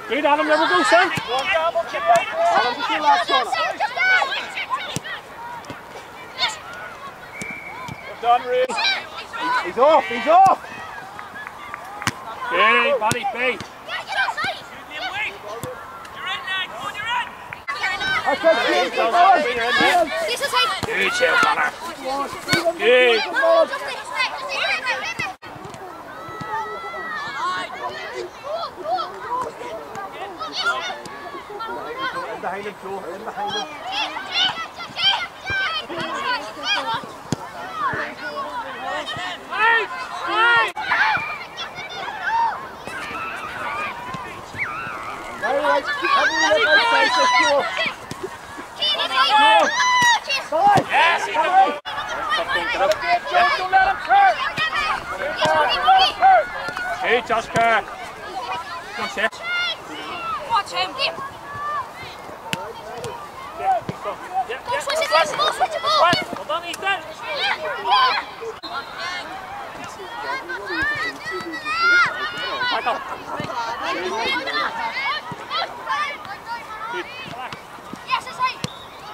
Good, Adam, never go, son. Adam, just relax on it. Well done, Ray. He's off, he's off. Good, buddy, bait. Good, Shell Connor. Good. In behind him, Joe. In behind him. Very right. Yes, don't let him hurt. Hey, Joshua. Come on, Chef. Watch him. Switch it, ball. Well done, Ethan. Back up. Yes, it's right.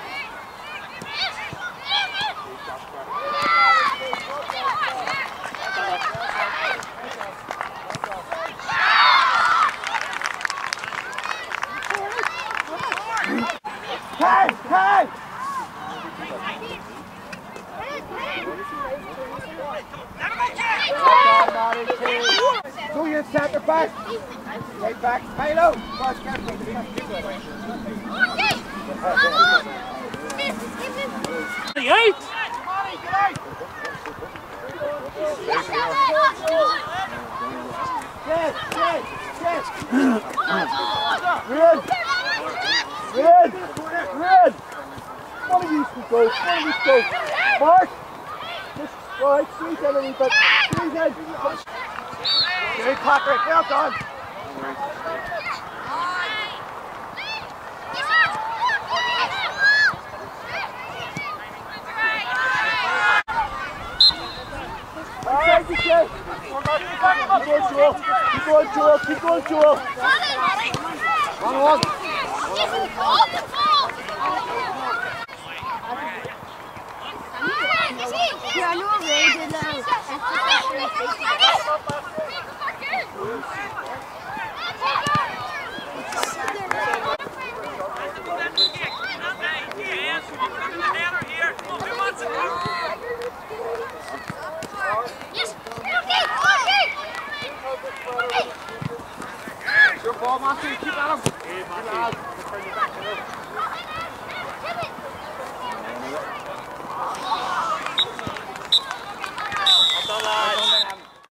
Hey! Do your centre back. Right back. Halo. Watch careful. Hey! Yes. Red. One of you should go. Mark. Just right, squeeze in a wee bit. Squeeze in. Good, Patrick. Well done. Keep going, Joel. One. Yeah, I know Ray did that. Your ball, Marky. Keep at him.